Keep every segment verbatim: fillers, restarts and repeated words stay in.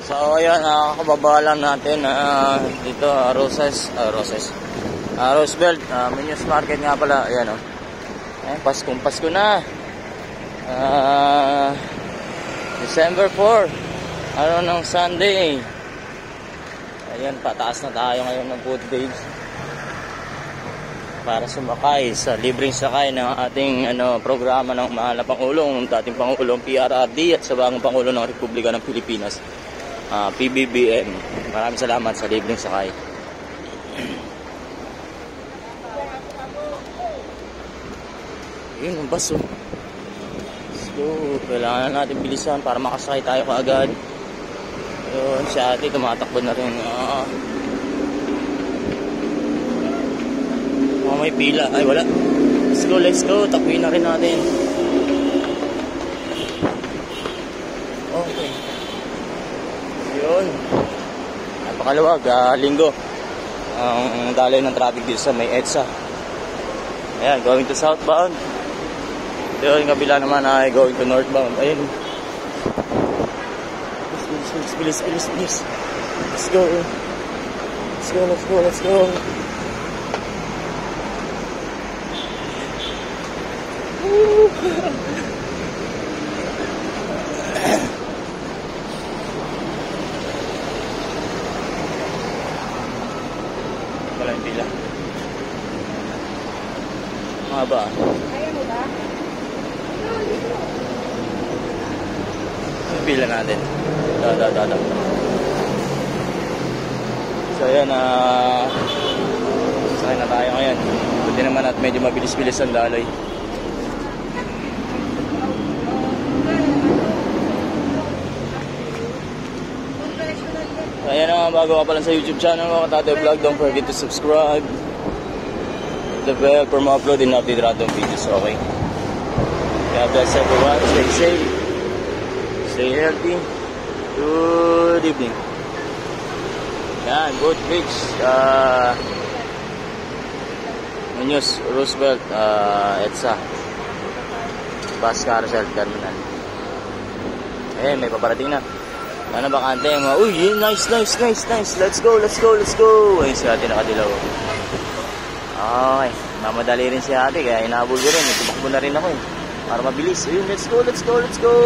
So ayan, uh, kababalan natin uh, dito, uh, Roses, uh, Roses, uh, Roosevelt, uh, Muñoz Market nga pala. Ayan o. Oh. Ayan, Paskong Pasko na. Uh, December fourth. Ano ng Sunday. Ayan, pataas na tayo ngayon ng footage para sumakay sa libreng sakay ng ating ano, programa ng mahal na Pangulong, dating Pangulong P R R D at sa bagong Pangulo ng Republika ng Pilipinas, uh, P B B M. Maraming salamat sa libreng sakay. Yun ang baso. Let's go. Kailangan natin bilisan para makasakay tayo kaagad. Yun, si ate tumatakbo na rin. Ah. Oh, may pila. Ay, wala. Let's go, let's go. Tapuin na rin natin. Okay. Yun. Napakaluwag. Uh, linggo. Ang um, daloy ng traffic dito sa may EDSA. Ayan, going to southbound. Yun, yung kabila naman ay going to northbound. Ayun. Bilis, bilis, bilis. Let's go. Let's go, let's go, let's go. Wala yung pila. Mahaba. Ayaw mo ba? Yung pila natin. Da, da, da, da. So ayan, uh, sakay na tayo ngayon. Buti naman at medyo mabilis-bilis ang daloy. So ayan na, bago ka pa lang sa YouTube channel ko, Tatay Vlog, don't forget to subscribe, the bell for ma-upload and update random videos. Okay, God bless everyone, stay safe, stay healthy. Good evening. Yan, good bridge. Uh, Muñoz, Roosevelt, uh, EDSA, Bus Carousel Terminal. Eh, may paparating na. Ano ba kante? Uy, nice, nice, nice, nice. Let's go, let's go, let's go. Ayun si ate nakadilaw. Okay, mamadali rin si ate, kaya inahabol ko rin. Tumakbo na rin ako eh, para mabilis. Ayun, let's go, let's go, let's go.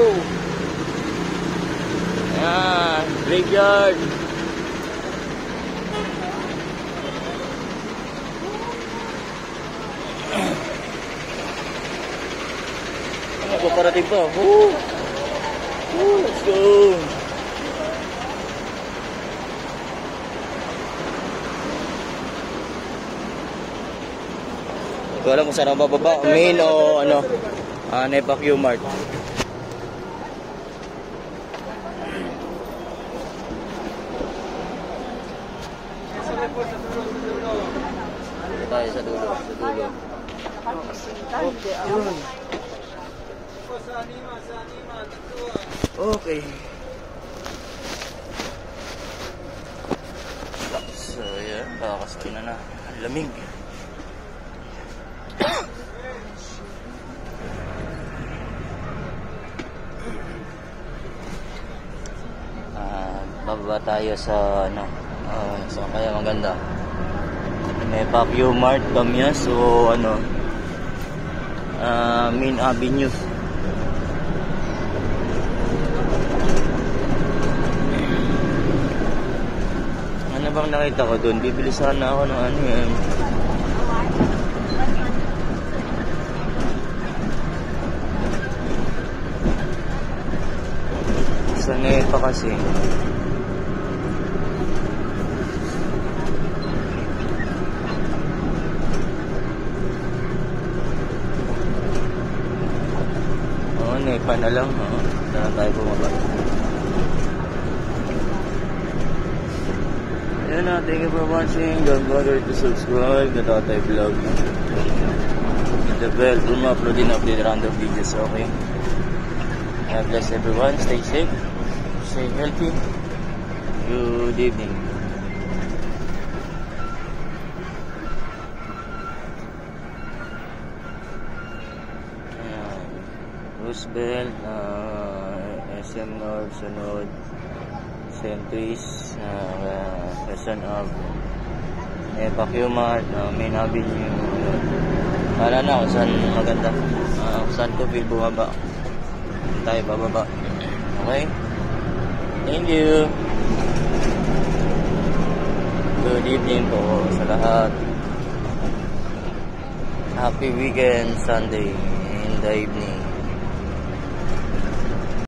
Ayan, graveyard. Ano pa parating pa? Woo! Woo, let's go. Hindi ko alam kung saan ako bababa, main o ano, uh, Nepa Q Mart. Dito tayo sa dulo, sa dulo. Okay. So yan, kakasakay na na. Ang lamig. uh, bababa tayo sa ano, uh, so kaya maganda. May Papio Mart kami, so ano, uh, Main Avenue. Ano bang nakita ko doon? Bibilisan na ako ng ano yan. Sa Nepa kasi. Oo, Nepa na lang. Oo, saan tayo bumaba. Ayan na, thank you for watching. Don't bother to subscribe to Tatay Vlog. Hit the bell to ma-upload and update random videos, okay? God bless everyone. Stay safe. Stay healthy. Good evening. Ayan. Roosevelt, uh, S M North, sunod. St. Louis, uh, Quezon of may Pacumar, uh, Main Avenue. Kala na kung saan maganda, uh, kung saan ko feel bumaba. Tayo bababa. Okay? Thank you. Good evening po sa lahat. Happy weekend Sunday in the evening.